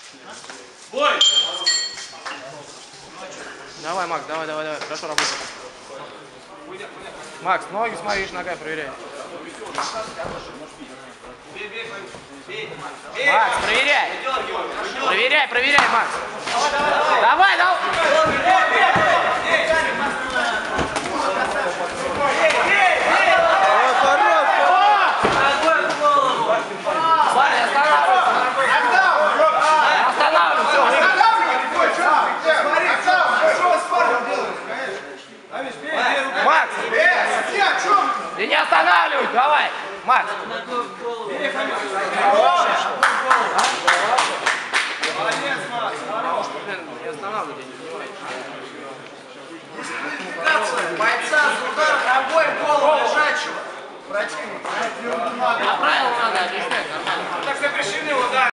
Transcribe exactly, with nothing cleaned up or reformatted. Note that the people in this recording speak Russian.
Бой! Давай, Макс, давай, давай, давай. Хорошо работаешь. Макс, ноги смотришь, ногой проверяй. Макс, проверяй. Проверяй, проверяй, Макс. Давай, давай.